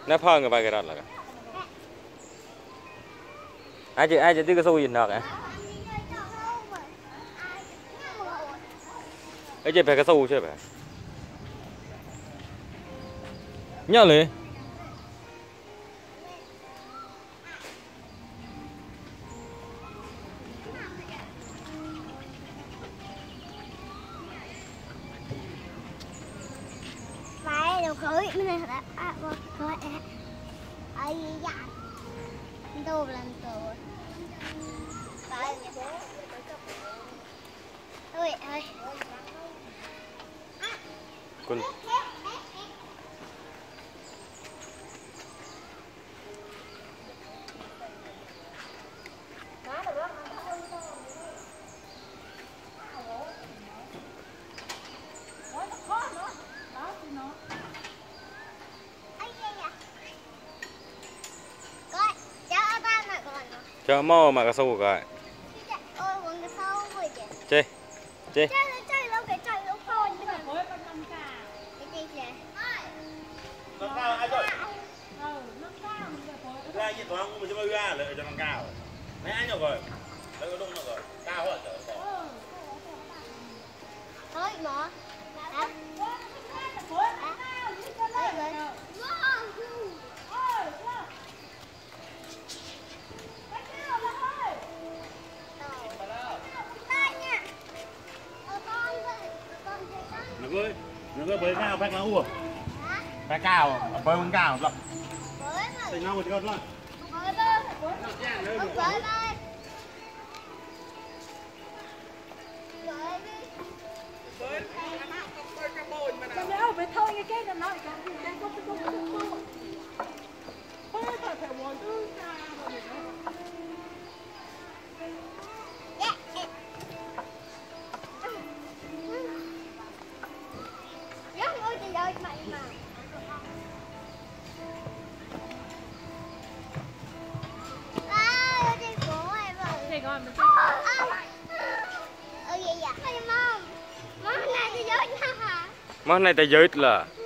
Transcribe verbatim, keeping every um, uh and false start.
Nó phơi người bài cái đó là ai chị ai chị tí cái xu gì nọ cả ấy chị phải cái xu chứ phải nhớ liền khởi mình này là à khởi ai dạ đâu lần rồi ơi ơi con cho mò mà cái sâu cái chơi chơi nó cao ai rồi ra như thoáng mình cho bao ra lại cho nó cao mấy anh rồi rồi đây có đông rồi cao hơn rồi thôi mà nó bơi nó bơi bơi cao phải cao ủa phải cao bơi không cao lắm thì nhau một con luôn phải thôi cái cái nó nói cái cái có cái có có phải phải muốn thứ ra rồi món này ta giới là